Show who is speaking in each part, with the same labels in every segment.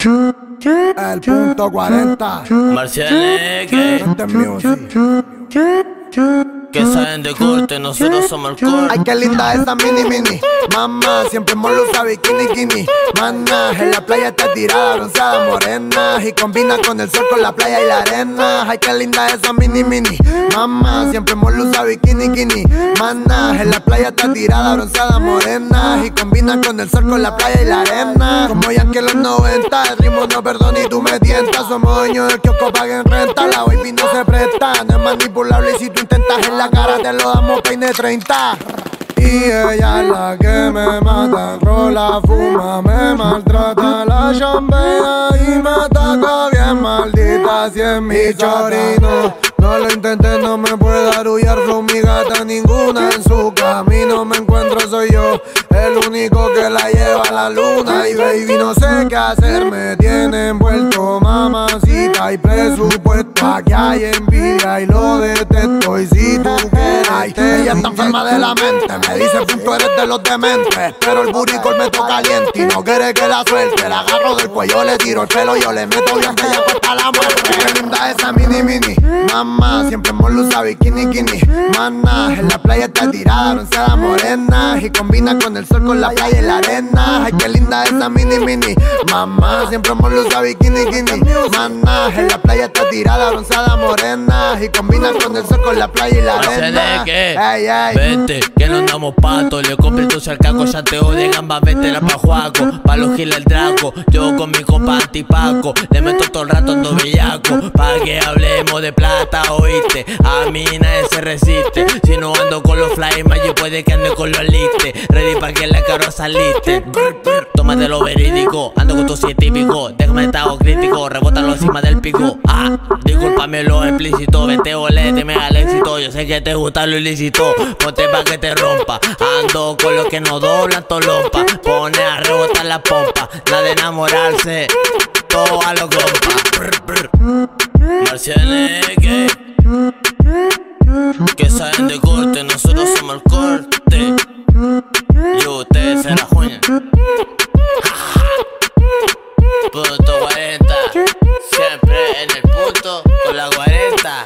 Speaker 1: El punto 40
Speaker 2: Marcianeque, que saben de corte, nosotros somos el corte.
Speaker 1: Ay, qué linda esa mini. Mamá, siempre molo usa bikini. Mana, en la playa está tirada, bronceada, morena. Y combina con el sol, con la playa y la arena. Ay, qué linda esa mini. Mamá, siempre molo usa bikini. Mana, en la playa está tirada, bronceada, morena. Y combina con el sol, con la playa y la arena. Como ya que en los 90, el ritmo no perdona y tú me tientas. Somos dueños del kiosco, paguen renta. La baby no se presta, no es manipulable y si tú intentas en la cara te lo damos peine 30. Y ella es la que me mata, rola, fuma, me maltrata, la chambea y me ataca bien maldita si es mi chorino. No lo intenté, no me puede arullar, flow mi gata, ninguna en su camino me encuentro, soy yo el único que la lleva a la luna. Y baby no sé qué hacer, me tiene envuelto, mamacita y presupuesto. Aquí hay envidia y lo detesto, y si tú quieres ella está enferma de la mente, me dice punto eres de los dementes, pero el buricol me toca caliente y no quiere que la suelte. La agarro del cuello, le tiro el pelo, yo le meto bien bella hasta la muerte. Qué linda esa mini. Mamá, siempre molo usa bikini. Mana, en la playa está tirada, bronceada, morena. Y combina con el sol, con la playa y la arena. Ay, qué linda esa mini. Mamá, siempre molo usa bikini. Mana, en la playa está tirada, bronceada, morena. Y combina con el sol, con la playa y la arena.
Speaker 2: Vete, que no andamos patos. Le compré tu cercaco, chanteo de gamba, vete la pa' Juaco. Pa' los giles el draco, yo con mi compa antipaco. Le meto todo el rato ando bellaco, pa' que hablemos de plata, oíste. A mí nadie se resiste. Si no ando con los fly, más yo puede que ande con los listes. Ready pa' que la caro saliste. Tómate lo verídico, ando con tu científico. Déjame estado crítico, rebótalo encima del pico. Discúlpame lo explícito, vete olete, me al éxito. Yo sé que te gusta lo ilícito, ponte pa' que te rompa. Ando con los que no doblan tolompa. Pone a rebotar la pompa, nada de enamorarse, todo a los compas. Marcianeque, que saben de corte, nosotros somos el corte. Y ustedes se la juegan. Punto 40, siempre en el punto con la 40.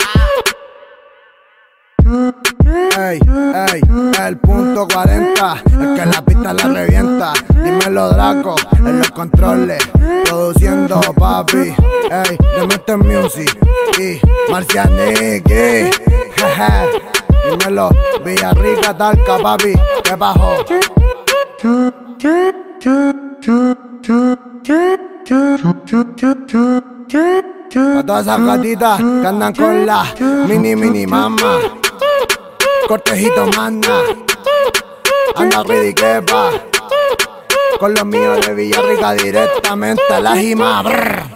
Speaker 1: El punto 40, es que la pista la revienta. Dímelo Draco, en los controles, produciendo papi. The Mr. Music y Marcianeque. Dímelo, Villarrica, Talca, papi, ¿qué bajó? A todas esas gatitas que andan con la mini mamá. Cortejito manda, anda ready que va. Con los míos de Villarrica directamente a la Jima.